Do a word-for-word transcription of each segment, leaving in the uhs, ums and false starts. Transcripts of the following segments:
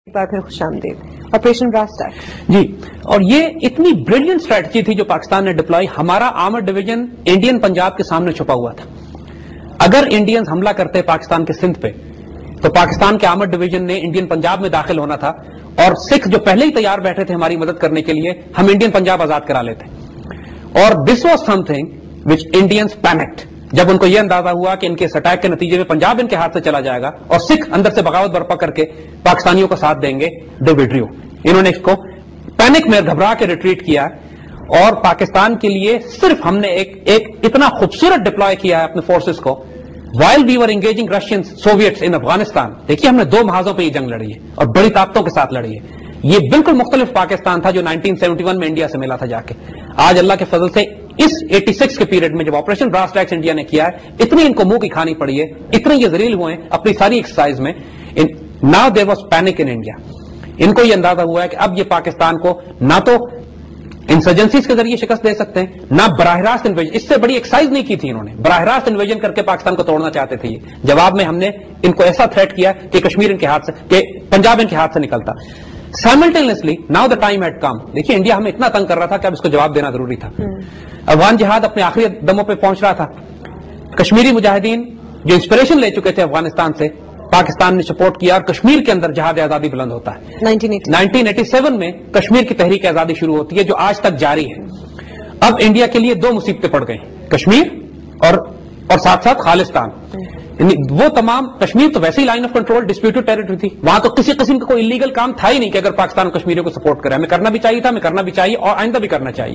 بار پھر خوش آمدید آپریشن براس ٹیک جی. اور یہ اتنی بریلینٹ اسٹریٹجی تھی جو پاکستان نے ڈپلائی. ہمارا آرمڈ ڈویژن انڈین پنجاب کے سامنے چھپا ہوا تھا. اگر انڈینز حملہ کرتے پاکستان کے سندھ پہ تو پاکستان کے آرمڈ ڈویژن نے انڈین پنجاب میں داخل ہونا تھا, اور سکھ جو پہلے ہی تیار بیٹھے تھے ہماری مدد کرنے کے لیے, ہم انڈین پنجاب آزاد کرا لیتے. اور this was something which Indians panicked جب ان کو یہ اندازہ ہوا کہ ان کے اس اٹیک کے نتیجے میں پنجاب ان کے ہاتھ سے چلا جائے گا اور سکھ اندر سے بغاوت برپا کر کے پاکستانیوں کا ساتھ دیں گے. دے وڈریو. انہوں نے اس کو پینک میں گھبرا کے ریٹریٹ کیا, اور پاکستان کے لیے صرف ہم نے ایک ایک اتنا خوبصورت ڈپلوائے کیا ہے اپنے فورسز کو while we were engaging Russian Soviets in Afghanistan. دیکھیے ہم نے دو محاذوں پہ یہ جنگ لڑی ہے اور بڑی طاقتوں کے ساتھ لڑی ہے. یہ بالکل مختلف پاکستان تھا جو نائنٹین سیونٹی ون میں انڈیا سے ملا تھا جا کے. آج اللہ کے فضل سے اس ایٹی سکس کے پیریڈ میں جب آپریشن براس ٹیکس انڈیا نے کیا ہے, اتنی ان کو منہ کی کھانی پڑی ہے, اتنے یہ ذلیل ہوئے ہیں اپنی ساری ایکسرسائز میں. Now there was panic in India. ان کو یہ اندازہ ہوا ہے کہ اب یہ پاکستان کو نہ تو انسرجنسیز کے ذریعے شکست دے سکتے ہیں, نہ براہ راست انویژن. اس سے بڑی ایکسرسائز نہیں کی تھی انہوں نے, براہ راست انویژن کر کے پاکستان کو توڑنا چاہتے تھے. یہ جواب میں ہم نے ان کو ایسا تھریٹ کیا کہ کشمیر ان کے ہاتھ سے, کہ پنجاب ان کے ہاتھ سے نکلتا. Simultaneously now the time had come. دیکھیے انڈیا ہمیں اتنا تنگ کر رہا تھا کہ اب اس کو جواب دینا ضروری تھا. افغان جہاد اپنے آخری دموں پہ پہنچ رہا تھا. کشمیری مجاہدین جو انسپریشن لے چکے تھے افغانستان سے, پاکستان نے سپورٹ کیا, اور کشمیر کے اندر جہاد آزادی بلند ہوتا ہے. نائنٹین ایٹی سیون میں کشمیر کی تحریک آزادی شروع ہوتی ہے جو آج تک جاری ہے. اب انڈیا کے لیے دو مصیبتیں پڑ گئی, کشمیر اور اور ساتھ ساتھ خالصتان. وہ تمام, کشمیر تو ویسے ہی line of control disputed territory تھی, وہاں تو کسی قسم کا کوئی انلیگل کام تھا ہی نہیں کہ اگر پاکستان کشمیریوں کو سپورٹ کرے. ہمیں کرنا بھی چاہیے تھا, ہمیں کرنا بھی چاہیے, اور آئندہ بھی کرنا چاہیے.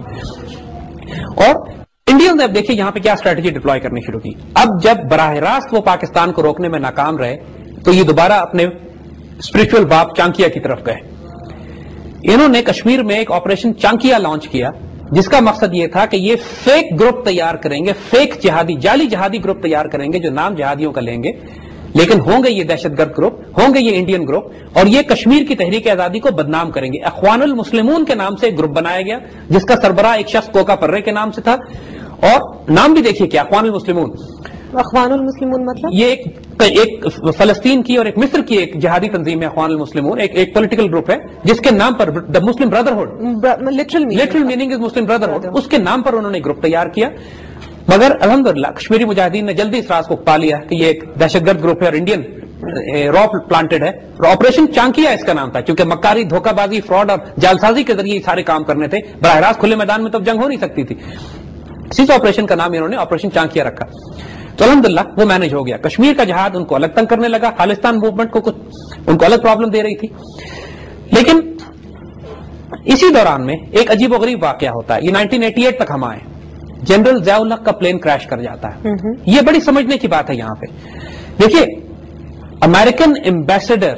اور انڈین نے اب دیکھیے یہاں پہ کیا اسٹریٹجی ڈپلوائے کرنی شروع کی. اب جب براہ راست وہ پاکستان کو روکنے میں ناکام رہے تو یہ دوبارہ اپنے اسپرچل باپ چانکیا کی طرف گئے. انہوں نے کشمیر میں ایک آپریشن چانکیا لانچ کیا, جس کا مقصد یہ تھا کہ یہ فیک گروپ تیار کریں گے, فیک جہادی, جعلی جہادی گروپ تیار کریں گے جو نام جہادیوں کا لیں گے, لیکن ہوں گے یہ دہشت گرد گروپ, ہوں گے یہ انڈین گروپ, اور یہ کشمیر کی تحریک آزادی کو بدنام کریں گے. اخوان المسلمون کے نام سے ایک گروپ بنایا گیا جس کا سربراہ ایک شخص کوکا پرے کے نام سے تھا, اور نام بھی دیکھیے کہ اخوان المسلمون. اخوان المسلمون مطلب یہ ایک ایک فلسطین کی اور ایک مصر کی ایک جہادی تنظیم ہے. اخوان المسلمون ایک ایک پولیٹیکل گروپ ہے جس کے نام پر the Muslim Brotherhood, literal meaning is Muslim Brotherhood, اس کے نام پر انہوں نے گروپ تیار کیا. مگر الحمدللہ کشمیری مجاہدین نے جلدی اس راز کو پا لیا کہ یہ ایک دہشت گرد گروپ ہے اور انڈین را پلانٹڈ ہے. آپریشن چانکیا اس کا نام تھا, کیونکہ مکاری, دھوکہ بازی, فراڈ اور جعلسازی کے ذریعے سارے کام کرنے تھے. براہ راست کھلے میدان میں تو جنگ ہو نہیں سکتی تھی. اسی آپریشن کا نام انہوں نے آپریشن چانکیا رکھا. تو الحمدللہ وہ مینج ہو گیا. کشمیر کا جہاد ان کو الگ تنگ کرنے لگا, خالصتان موومنٹ کو کچھ ان کو الگ پرابلم دے رہی تھی. لیکن اسی دوران میں ایک عجیب و غریب واقعہ ہوتا ہے. یہ نائنٹین ایٹی ایٹ تک ہم آئے, جنرل ضیاء الحق کا پلین کریش کر جاتا ہے. یہ بڑی سمجھنے کی بات ہے یہاں پہ. دیکھیے امریکن ایمبیسڈر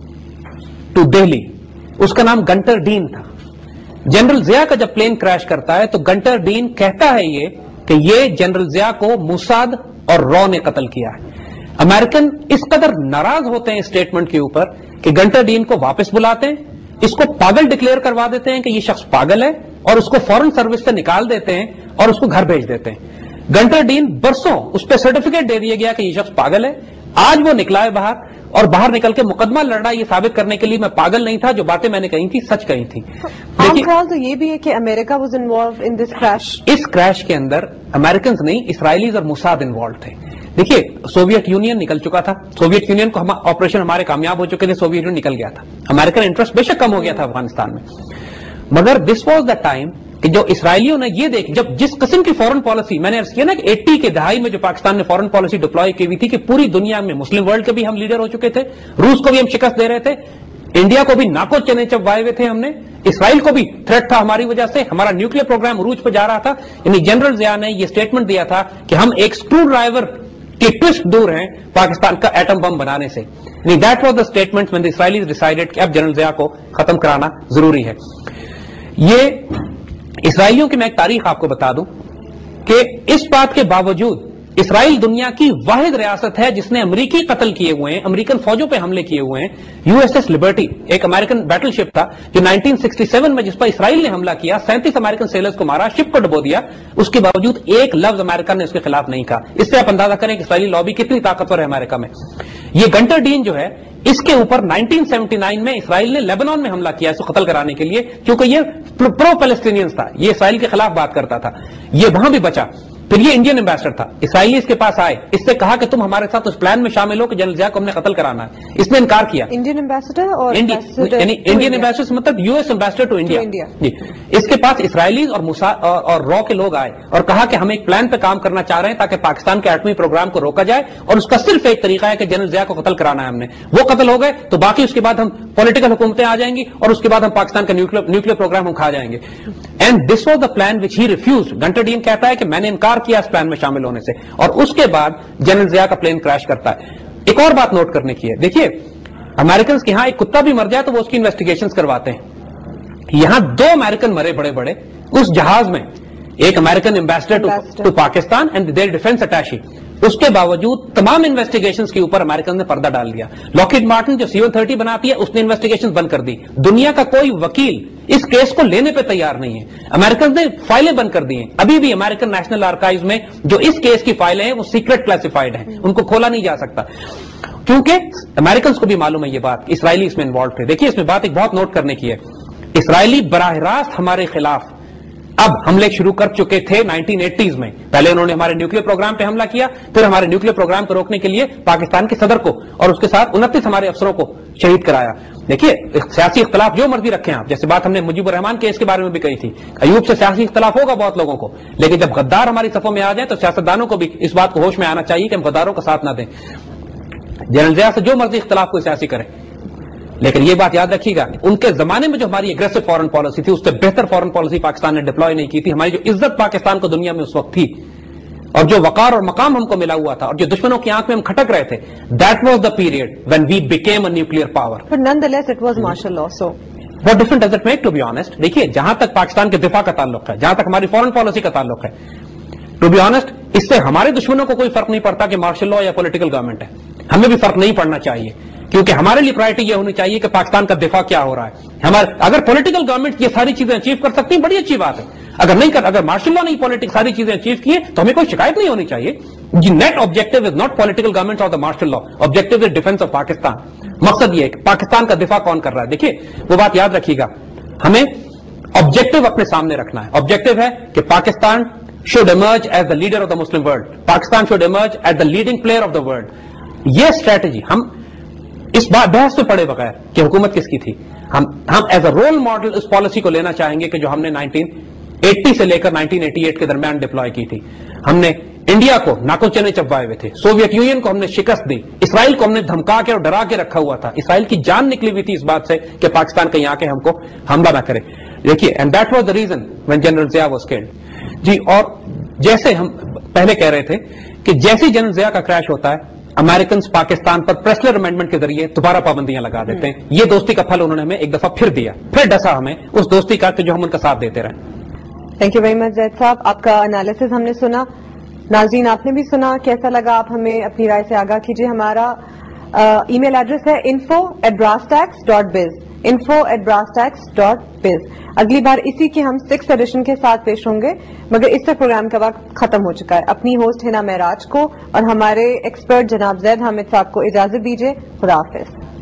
ٹو دہلی, اس کا نام گنٹر ڈین تھا. جنرل ضیاء کا جب پلین کریش کرتا ہے تو گنٹر ڈین کہتا ہے یہ کہ یہ جنرل ضیاء کو موساد اور رو نے قتل کیا ہے. امریکن اس قدر ناراض ہوتے ہیں اسٹیٹمنٹ کے اوپر کہ گنٹر ڈین کو واپس بلاتے ہیں, اس کو پاگل ڈکلیئر کروا دیتے ہیں کہ یہ شخص پاگل ہے, اور اس کو فورن سروس سے نکال دیتے ہیں اور اس کو گھر بھیج دیتے ہیں. گنٹر ڈین برسوں اس پہ سرٹیفکیٹ دے دیا گیا کہ یہ شخص پاگل ہے. آج وہ نکلا ہے باہر, اور باہر نکل کے مقدمہ لڑ رہا ہے یہ ثابت کرنے کے لیے میں پاگل نہیں تھا, جو باتیں میں نے کہی تھی سچ کہی تھی. تو یہ بھی ہے کہ America was involved in this crash. اس کریش کے اندر امریکنز نہیں, اسرائیلیز اور موساد انوالوڈ تھے. دیکھیے سوویت یونین نکل چکا تھا, سوویت یونین کو ہم آپریشن ہمارے کامیاب ہو چکے تھے, سوویت یونین نکل گیا تھا. امریکن انٹرسٹ بے شک کم ہو گیا تھا افغانستان میں, مگر دس واز دا ٹائم کہ جو اسرائیلیوں نے یہ دیکھ, جب جس قسم کی فورن پالیسی میں نے عرض کیا نا کہ ایٹی کے دہائی میں جو پاکستان نے فورن پالیسی ڈپلوائے کی ہوئی تھی کہ پوری دنیا میں مسلم ورلڈ کے بھی ہم لیڈر ہو چکے تھے, روس کو بھی ہم شکست دے رہے تھے, انڈیا کو بھی ناکو چنے چبوائے ہوئے تھے ہم نے, اسرائیل کو بھی تھریٹ تھا ہماری وجہ سے, ہمارا نیوکلیر پروگرام عروج پہ جا رہا تھا. یعنی جنرل ضیاء نے یہ اسٹیٹمنٹ دیا تھا کہ ہم ایک اسکرو ڈرائیور کی ٹوسٹ دور ہیں پاکستان کا ایٹم بم بنانے سے. یعنی that was the statement when the Israelis decided کہ اب جنرل ضیاء کو ختم کرانا ضروری ہے. یہ اسرائیلیوں کی میں ایک تاریخ آپ کو بتا دوں کہ اس بات کے باوجود اسرائیل دنیا کی واحد ریاست ہے جس نے امریکی قتل کیے ہوئے ہیں, امریکن فوجوں پہ حملے کیے ہوئے ہیں. یو ایس ایس لبرٹی ایک امریکن بیٹل شپ تھا جو نائنٹین سکسٹی سیون میں جس پر اسرائیل نے حملہ کیا, سینتیس امریکن سیلرز کو مارا, شپ کو ڈبو دیا, اس کے باوجود ایک لفظ امریکہ نے اس کے خلاف نہیں کہا. اس سے آپ اندازہ کریں کہ اسرائیلی لابی کتنی طاقتور ہے امریکہ میں. یہ گنٹر ڈین جو ہے اس کے اوپر نائنٹین سیونٹی نائن میں اسرائیل نے لیبنان میں حملہ کیا اس کو قتل کرانے کے لیے، کیونکہ یہ پرو پیلسٹینینز تھا، یہ اسرائیل کے خلاف بات کرتا تھا، یہ وہاں بھی بچا۔ پھر یہ انڈین ایمبیسڈر تھا، اسرائیلی اس کے پاس آئے، اس سے کہا کہ تم ہمارے ساتھ اس پلان میں شامل ہو کہ جنرل ضیاء کو ہم نے قتل کرانا ہے، اس نے انکار کیا۔ انڈین ایمبیسڈر اور یعنی انڈین ایمبیسڈر مطلب U S ambassador to India, جی اس کے پاس اسرائیلی اور اور را کے لوگ آئے اور کہا کہ ہم ایک پلان پہ کام کرنا چاہ رہے ہیں تاکہ پاکستان کے ایٹمی پروگرام کو روکا جائے، اور اس کا صرف ایک طریقہ ہے کہ جنرل ضیاء کو قتل کرانا ہے ہم نے۔ وہ قتل ہو گئے تو باقی اس کے بعد ہم پولیٹیکل حکومتیں آ جائیں گی اور اس کے بعد ہم پاکستان کا نیوکلیر پروگرام ہم کھا جائیں گے۔ And this was the plan which he refused. Gunter Dean کہتا ہے کہ میں نے انکار کیا اس پلان میں شامل ہونے سے، اور اس کے بعد جنرل ضیاء کا پلین کریش کرتا ہے۔ ایک اور بات نوٹ کرنے کی ہے، دیکھیے امریکنز کے ہاں ایک کتا بھی مر جائے تو وہ اس کی انویسٹیگیشنز کرواتے ہیں۔ یہاں دو امریکن مرے بڑے بڑے اس جہاز میں، ایک American ambassador to Pakistan and their defence attaché, اس کے باوجود تمام انویسٹیگیشنز کے اوپر امریکن نے پردہ ڈال دیا۔ لاکہیڈ مارٹن جو سی ون تھرٹی بناتی ہے اس نے انویسٹیگیشن بند کر دی، دنیا کا کوئی وکیل اس کیس کو لینے پہ تیار نہیں ہے، امریکن نے فائلیں بند کر دی ہیں۔ ابھی بھی امریکن نیشنل آرکائیوز میں جو اس کیس کی فائلیں ہیں وہ سیکرٹ کلاسیفائڈ ہیں، ان کو کھولا نہیں جا سکتا، کیونکہ امریکنز کو بھی معلوم ہے یہ بات، اسرائیلی اس میں انوالوڈ تھے۔ دیکھیے اس میں بات ایک بہت نوٹ کرنے کی ہے، اسرائیلی براہ راست ہمارے خلاف اب حملے شروع کر چکے تھے نائنٹین ایٹیز میں۔ پہلے انہوں نے ہمارے نیوکلیر پروگرام پہ حملہ کیا، پھر ہمارے نیوکلیر پروگرام کو روکنے کے لیے پاکستان کے صدر کو اور اس کے ساتھ انتیس ہمارے افسروں کو شہید کرایا۔ دیکھیے سیاسی اختلاف جو مرضی رکھیں آپ، جیسے بات ہم نے مجیب الرحمان کیس کے بارے میں بھی کہی تھی، ایوب سے سیاسی اختلاف ہوگا بہت لوگوں کو، لیکن جب غدار ہماری صفوں میں آ جائیں تو سیاستدانوں کو بھی اس بات کو ہوش میں آنا چاہیے کہ ہم غداروں کا ساتھ نہ دیں۔ جنرل ضیاء سے جو مرضی اختلاف کوئی سیاسی کرے، لیکن یہ بات یاد رکھیے گا ان کے زمانے میں جو ہماری اگریسو فورن پالیسی تھی اس سے بہتر فورن پالیسی پاکستان نے ڈپلوائے نہیں کی تھی۔ ہماری جو عزت پاکستان کو دنیا میں اس وقت تھی اور جو وقار اور مقام ہم کو ملا ہوا تھا اور جو دشمنوں کی آنکھ میں ہم کھٹک رہے تھے، that was the period when we became a nuclear power. But nonetheless it was martial law, so What difference does it make, to be honest? دیکھیے جہاں تک پاکستان کے دفاع کا تعلق ہے، جہاں تک ہماری فورن پالیسی کا تعلق ہے، ٹو بی آنےسٹ اس سے ہمارے دشمنوں کو کوئی فرق نہیں پڑتا کہ مارشل لا یا پولیٹیکل گورنمنٹ ہے، ہمیں بھی فرق نہیں پڑنا چاہیے، کیونکہ ہمارے لیے پرائرٹی یہ ہونی چاہیے کہ پاکستان کا دفاع کیا ہو رہا ہے۔ ہمارے اگر پولیٹیکل گورنمنٹ یہ ساری چیزیں اچیو کر سکتی ہیں بڑی اچھی بات ہے، اگر نہیں کر اگر مارشل لا نہیں پولیٹکس ساری چیزیں اچیو کی ہیں تو ہمیں کوئی شکایت نہیں ہونی چاہیے۔ Net objective is not political government اور the martial law, objective is defence of Pakistan. مقصد یہ ہے کہ پاکستان کا دفاع کون کر رہا ہے۔ دیکھیے وہ بات یاد رکھیے گا، ہمیں آبجیکٹو اپنے سامنے رکھنا ہے۔ آبجیکٹو ہے کہ Pakistan should emerge as the leader of the Muslim world. Pakistan should emerge as the leading player of the world. یہ اسٹریٹجی ہم اس بات بحث سے پڑے بغیر کہ حکومت کس کی تھی، ہم ہم ایز اے رول ماڈل اس پالیسی کو لینا چاہیں گے کہ جو ہم نے نائنٹین ایٹی سے لے کر نائنٹین ایٹی ایٹ کے درمیان ڈپلوائے کی تھی۔ ہم نے انڈیا کو ناکوں چنے چبائے ہوئے تھے، سوویت یونین کو ہم نے شکست دی، اسرائیل کو ہم نے دھمکا کے اور ڈرا کے رکھا ہوا تھا، اسرائیل کی جان نکلی ہوئی تھی اس بات سے کہ پاکستان کہیں آ کے ہم کو حملہ نہ کرے۔ دیکھیے and that was the reason when General Zia was killed. جی اور جیسے ہم پہلے کہہ رہے تھے کہ جیسے جنرل ضیاء کا کریش ہوتا ہے امریکنز پاکستان پر پریسلر امینڈمنٹ کے ذریعے دوبارہ پابندیاں لگا دیتے ہیں۔ یہ دوستی کا پھل انہوں نے ہمیں ایک دفعہ پھر دیا، پھر ڈسا ہمیں اس دوستی کا کہ جو ہم ان کا ساتھ دیتے رہے۔ Thank you very much Zaid صاحب، آپ کا انالیسز ہم نے سنا، ناظرین آپ نے بھی سنا، کیسا لگا آپ ہمیں اپنی رائے سے آگاہ کیجیے۔ ہمارا ای میل ایڈریس ہے info at brass tacks dot biz, info at brass tacks dot biz. اگلی بار اسی کے ہم سکس ایڈیشن کے ساتھ پیش ہوں گے، مگر اس سے پروگرام کا وقت ختم ہو چکا ہے۔ اپنی ہوسٹ ہنا معراج کو اور ہمارے ایکسپرٹ جناب زید حامد صاحب کو اجازت دیجیے، خدا حافظ۔